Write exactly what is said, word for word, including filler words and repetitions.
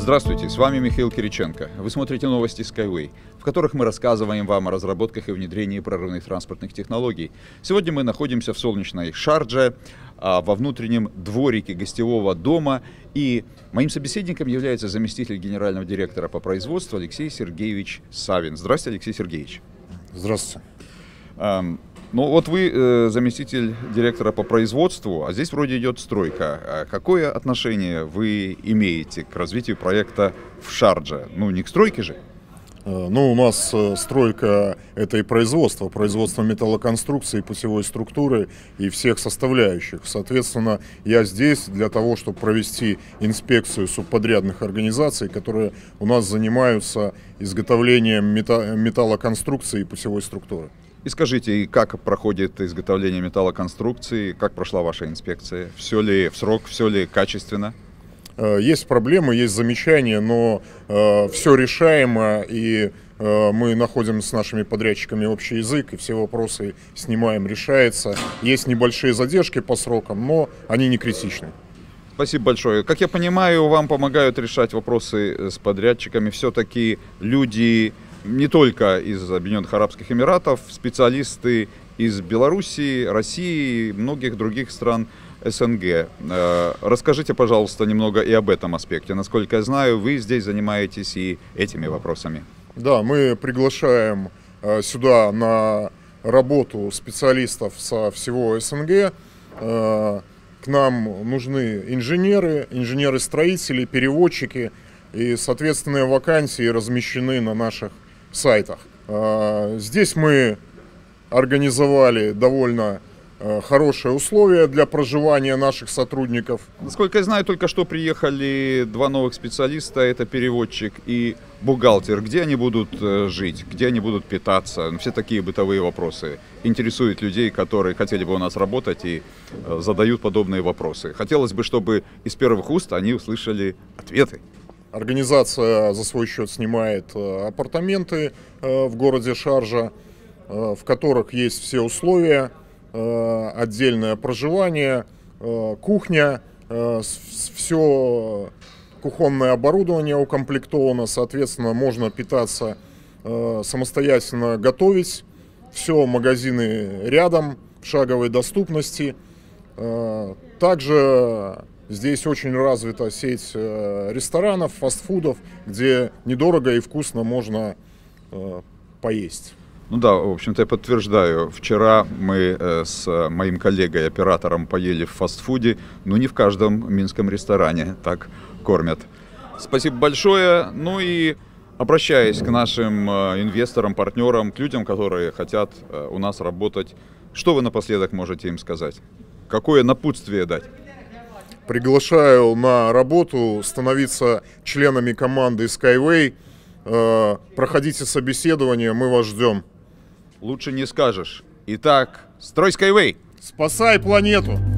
Здравствуйте, с вами Михаил Кириченко. Вы смотрите новости Skyway, в которых мы рассказываем вам о разработках и внедрении прорывных транспортных технологий. Сегодня мы находимся в солнечной Шардже, во внутреннем дворике гостевого дома. И моим собеседником является заместитель генерального директора по производству Алексей Сергеевич Савин. Здравствуйте, Алексей Сергеевич. Здравствуйте. Ну вот вы э, заместитель директора по производству, а здесь вроде идет стройка. Какое отношение вы имеете к развитию проекта в Шардже? Ну не к стройке же? Ну, у нас стройка — это и производство, производство металлоконструкции, путевой структуры и всех составляющих. Соответственно, я здесь для того, чтобы провести инспекцию субподрядных организаций, которые у нас занимаются изготовлением металлоконструкции и путевой структуры. И скажите, как проходит изготовление металлоконструкции, как прошла ваша инспекция? Все ли в срок, все ли качественно? Есть проблемы, есть замечания, но э, все решаемо, и э, мы находим с нашими подрядчиками общий язык, и все вопросы снимаем, решается. Есть небольшие задержки по срокам, но они не критичны. Спасибо большое. Как я понимаю, вам помогают решать вопросы с подрядчиками все-таки люди не только из Объединенных Арабских Эмиратов, специалисты из Белоруссии, России и многих других стран СНГ. Расскажите, пожалуйста, немного и об этом аспекте. Насколько я знаю, вы здесь занимаетесь и этими вопросами. Да, мы приглашаем сюда на работу специалистов со всего СНГ. К нам нужны инженеры, инженеры-строители, переводчики, и соответственные вакансии размещены на наших сайтах. Здесь мы организовали довольно хорошие условия для проживания наших сотрудников. Насколько я знаю, только что приехали два новых специалиста, это переводчик и бухгалтер. Где они будут жить, где они будут питаться? Все такие бытовые вопросы интересуют людей, которые хотели бы у нас работать и задают подобные вопросы. Хотелось бы, чтобы из первых уст они услышали ответы. Организация за свой счет снимает апартаменты в городе Шарджа, в которых есть все условия. Отдельное проживание, кухня, все кухонное оборудование укомплектовано, соответственно, можно питаться самостоятельно, готовить, все магазины рядом, в шаговой доступности. Также здесь очень развита сеть ресторанов, фастфудов, где недорого и вкусно можно поесть. Ну да, в общем-то, я подтверждаю. Вчера мы э, с моим коллегой-оператором поели в фастфуде, но не в каждом минском ресторане так кормят. Спасибо большое. Ну и обращаясь к нашим э, инвесторам, партнерам, к людям, которые хотят э, у нас работать, что вы напоследок можете им сказать? Какое напутствие дать? Приглашаю на работу становиться членами команды Skyway. Э, проходите собеседование, мы вас ждем. Лучше не скажешь. Итак, строй Skyway! Спасай планету!